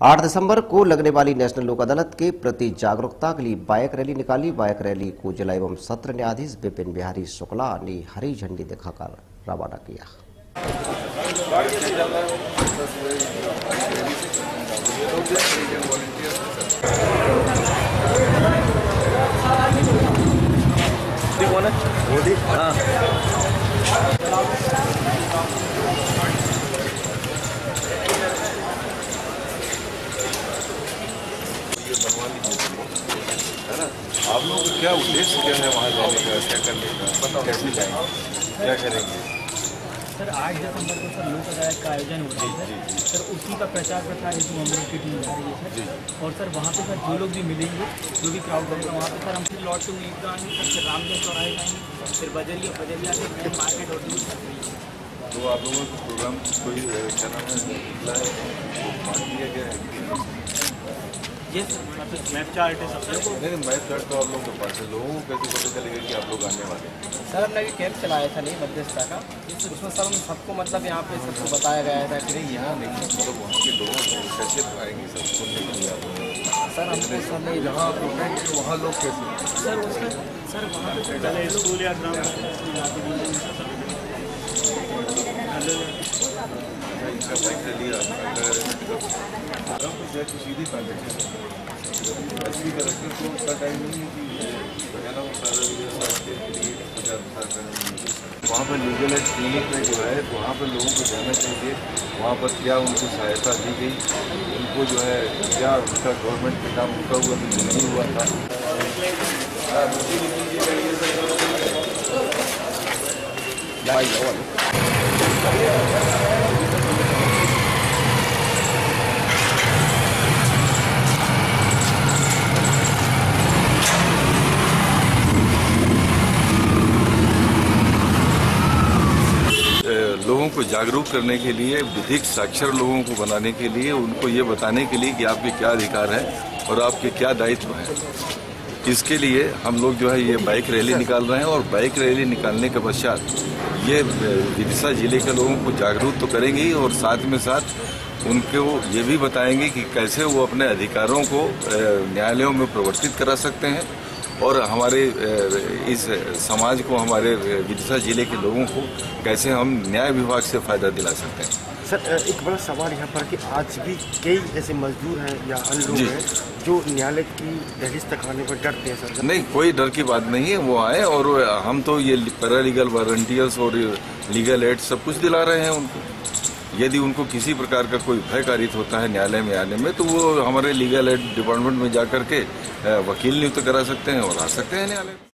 8 दिसंबर को लगने वाली नेशनल लोक अदालत के प्रति जागरूकता के लिए बाइक रैली निकाली। बाइक रैली को जिला एवं सत्र न्यायाधीश विपिन बिहारी शुक्ला ने हरी झंडी दिखाकर रवाना किया। है ना, आप लोगों का क्या उद्देश्य क्या है वहाँ जाने का, क्या करने का, कैसे जाएंगे, क्या करेंगे? सर 8 दिसंबर को सर लोक अदालत का आयोजन हो रहा है सर, उसी का प्रचार प्रसार हेतु हम लोग की टीम जा रही है सर। और सर वहाँ पे सर जो लोग भी मिलेंगे, जो भी क्राउड बनेगा वहाँ पे सर हम फिर लौट टू ईदगाह आएंगे, फिर रामगंज चौराहे जाएंगे, फिर बजरिया से मेन मार्केट और दूर तक। तो आप लोगों का प्रोग्राम कोई क्या नाम है निकला है, मान लिया गया है? ये सर मतलब मैप चार्ट है सबसे। नहीं, मैप चार्ट तो आप लोगों के पास है, लोगों को कैसे पता चलेगा कि आप लोग आने वाले हैं? सर हमने अभी कैंप चलाया था नहीं मध्यस्थता का, उसमें सर हम सबको मतलब यहाँ पे सबको बताया गया था कि नहीं यहाँ नहीं, मतलब वहाँ के लोगों को कैसे आएंगे सब सुनने के लिए आप लोग? सर हमको सर नहीं जहाँ प्रोग्राम वहाँ लोग कैसे सर उसमें सर वहाँ पे पहले स्कूल या ग्राम बाइक रैली सीधी ऐसी तरह से तो उसका टाइम नहीं है कि वहाँ पर लीगल एड क्लिनिक में जो है वहाँ पर लोगों को जाना चाहिए, वहाँ पर क्या उनको सहायता दी गई, उनको जो है क्या उनका गवर्नमेंट के काम रुका हुआ तो नहीं हुआ था। लोगों को जागरूक करने के लिए, विधिक साक्षर लोगों को बनाने के लिए, उनको ये बताने के लिए कि आपके क्या अधिकार हैं और आपके क्या दायित्व हैं। इसके लिए हम लोग जो है ये बाइक रैली निकाल रहे हैं और बाइक रैली निकालने के पश्चात ये विदिशा जिले के लोगों को जागरूक तो करेंगे ही और साथ में साथ उनको ये भी बताएंगे कि कैसे वो अपने अधिकारों को न्यायालयों में प्रवर्तित करा सकते हैं और हमारे इस समाज को, हमारे विदिशा जिले के लोगों को कैसे हम न्याय विभाग से फायदा दिला सकते हैं। सर एक बड़ा सवाल यहाँ पर कि आज भी कई ऐसे मजदूर हैं या अन्य लोग हैं जो न्यायालय की दहलीज तक आने पर डरते हैं सर। नहीं, कोई डर की बात नहीं है, वो आए और हम तो ये पैरालीगल वॉलंटियर्स और लीगल एड सब कुछ दिला रहे हैं उनको। यदि उनको किसी प्रकार का कोई भय कारित होता है न्यायालय में आने में तो वो हमारे लीगल एड डिपार्टमेंट में जाकर के वकील नियुक्त करा सकते हैं और आ सकते हैं न्यायालय।